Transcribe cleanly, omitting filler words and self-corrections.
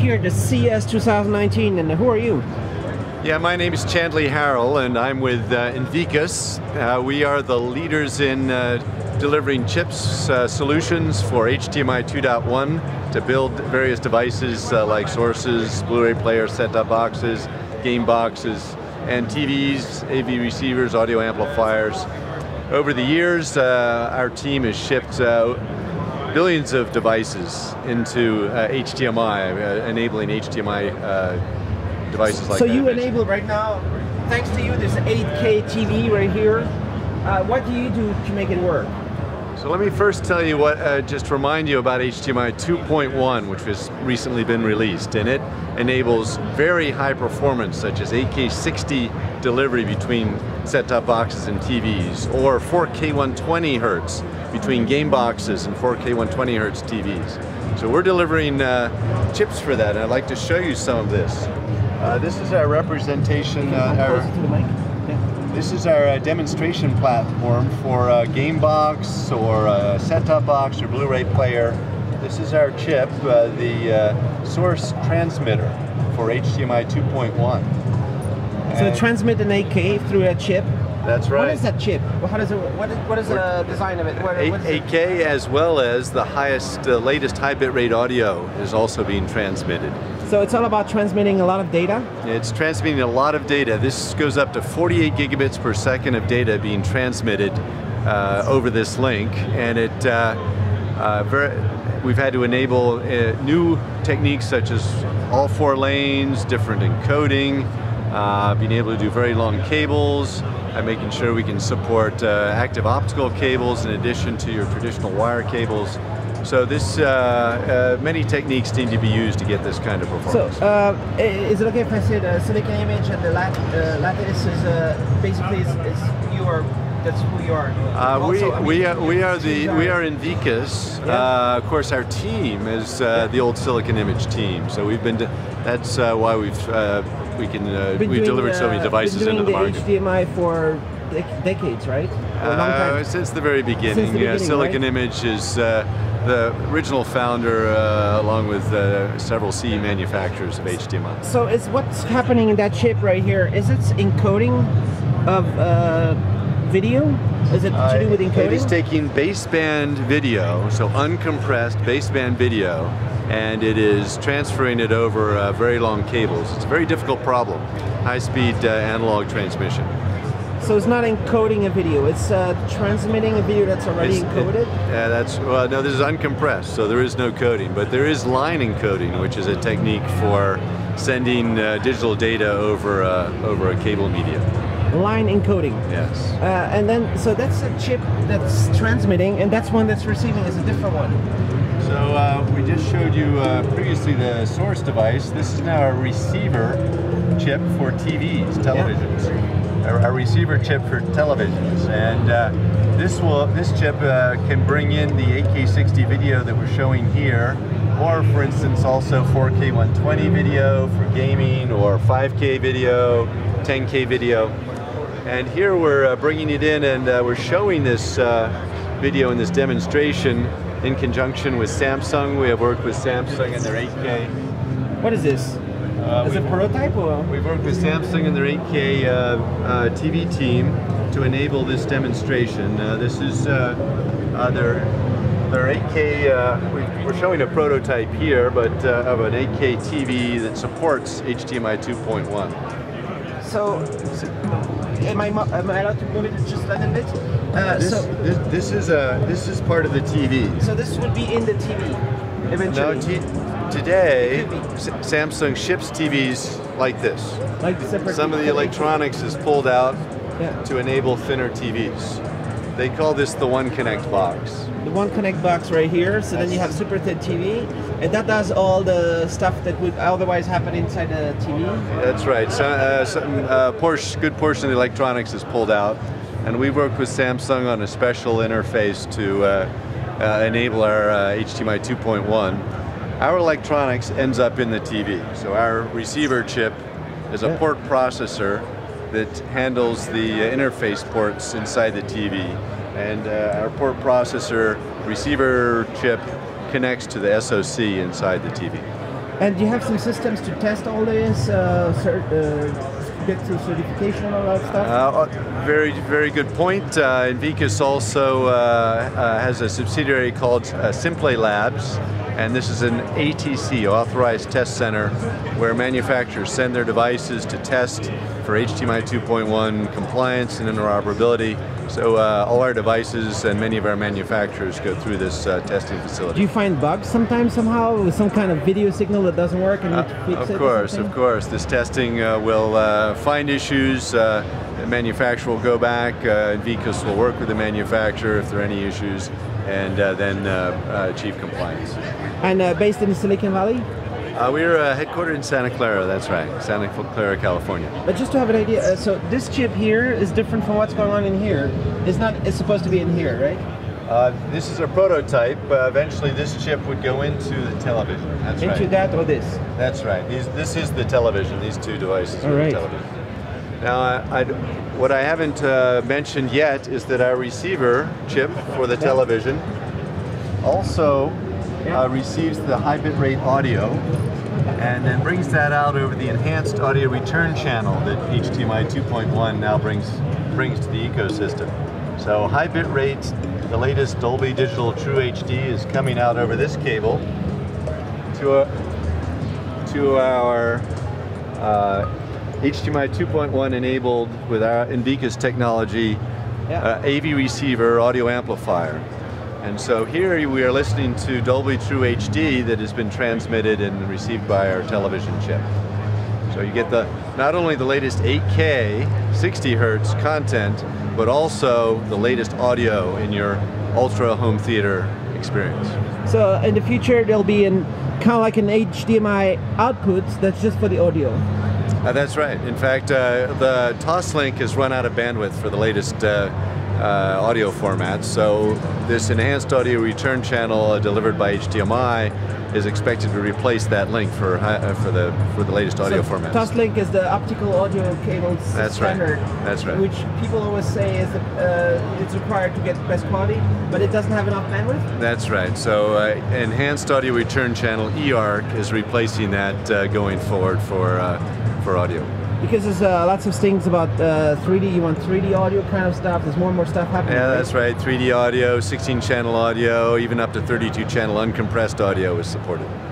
here at the CES 2019, and who are you? Yeah, my name is Chandley Harrell, and I'm with Invicus. We are the leaders in delivering chips solutions for HDMI 2.1 to build various devices like sources, Blu-ray players, set-top boxes, game boxes, and TVs, AV receivers, audio amplifiers. Over the years, our team has shipped billions of devices into HDMI, enabling HDMI devices like that. So you enable right now, thanks to you, this 8K TV right here. What do you do to make it work? So let me first tell you what, just remind you about HDMI 2.1, which has recently been released, and it enables very high performance, such as 8K 60 delivery between set-top boxes and TVs, or 4K 120 hertz between game boxes and 4K 120 hertz TVs. So we're delivering chips for that, and I'd like to show you some of this. This is our representation, this is our demonstration platform for a game box or a set-top box or Blu-ray player. This is our chip, the source transmitter for HDMI 2.1. So it transmits an 8K through a chip. That's right. What is that chip? What is the design of it? 8K, as well as the highest, latest high bitrate audio is also being transmitted. So it's all about transmitting a lot of data? It's transmitting a lot of data. This goes up to 48 gigabits per second of data being transmitted over this link, and we've had to enable new techniques such as all 4 lanes, different encoding, being able to do very long cables, making sure we can support active optical cables in addition to your traditional wire cables. So this, many techniques need to be used to get this kind of performance. So is it okay if I say the Silicon Image and the Lattice is basically you are, that's who you are? We are Invicus. Of course, our team is the old Silicon Image team. So we've been, that's why we've delivered so many devices into the market. HDMI for decades, right? Since the very beginning. Silicon Image is the original founder, along with several CE manufacturers of HDMI. So is what's happening in that chip right here, is it encoding of video? Is it to do with encoding? It is taking baseband video, so uncompressed baseband video, and it is transferring it over very long cables. It's a very difficult problem, high-speed analog transmission. So it's not encoding a video, it's transmitting a video that's already encoded? Well, no, this is uncompressed, so there is no coding, but there is line encoding, which is a technique for sending digital data over a cable medium. Line encoding? Yes. And then, so that's a chip that's transmitting, and that's one that's receiving is a different one. So we just showed you previously the source device. This is now a receiver chip for TVs, televisions. Yeah. A receiver chip for televisions, and this chip can bring in the 8K 60 video that we're showing here, or for instance also 4K 120 video for gaming, or 5K video, 10K video. And here we're bringing it in, and we're showing this video in this demonstration in conjunction with Samsung. We have worked with Samsung and their 8K. What is this? Is it prototype or? We've worked with Samsung and their 8K TV team to enable this demonstration. This is their 8K, we're showing a prototype here, but of an 8K TV that supports HDMI 2.1. So, am I allowed to move it just a little bit? This is part of the TV. So this would be in the TV eventually? No, today, Samsung ships TVs like this. Like separate. Some of the electronics is pulled out to enable thinner TVs. They call this the One Connect box. The One Connect box right here, so then you have super thin TV, and that does all the stuff that would otherwise happen inside the TV? That's right. So, good portion of the electronics is pulled out, and we worked with Samsung on a special interface to enable our HDMI 2.1. Our electronics ends up in the TV. So our receiver chip is a port processor that handles the interface ports inside the TV. And our port processor receiver chip connects to the SoC inside the TV. And do you have some systems to test all this, get to certification and all that stuff? Very good point. Invicus also has a subsidiary called Simplay Labs, and this is an ATC, Authorized Test Center, where manufacturers send their devices to test for HDMI 2.1 compliance and interoperability. So all our devices and many of our manufacturers go through this testing facility. Do you find bugs sometimes somehow with some kind of video signal that doesn't work and need to fix it? Of course. This testing will find issues. The manufacturer will go back. Invicus will work with the manufacturer if there are any issues, and then achieve compliance. And based in Silicon Valley? We're headquartered in Santa Clara, that's right, Santa Clara, California. But just to have an idea, so this chip here is different from what's going on in here. It's supposed to be in here, right? This is a prototype. Eventually this chip would go into the television, that's right. Into that or this? That's right. This is the television, these two devices are the television. Now, what I haven't mentioned yet is that our receiver chip for the television also receives the high bitrate audio and then brings that out over the enhanced audio return channel that HDMI 2.1 now brings to the ecosystem. So high bitrate, the latest Dolby Digital True HD is coming out over this cable to our HDMI 2.1 enabled with our Invicus technology AV receiver audio amplifier. And so here we are listening to Dolby True HD that has been transmitted and received by our television chip. So you get not only the latest 8K 60 Hertz content, but also the latest audio in your ultra home theater experience. So in the future there'll be kind of like an HDMI output that's just for the audio. That's right. In fact, the Toslink has run out of bandwidth for the latest audio formats, so this enhanced audio return channel delivered by HDMI is expected to replace that link for the latest audio formats. Toslink is the optical audio cable standard. That's right. Which people always say is it's required to get the best quality, but it doesn't have enough bandwidth. That's right. So enhanced audio return channel eARC is replacing that going forward for audio. Because there's lots of things about 3D, you want 3D audio kind of stuff, there's more and more stuff happening. Yeah, that's right, 3D audio, 16 channel audio, even up to 32 channel uncompressed audio is supported.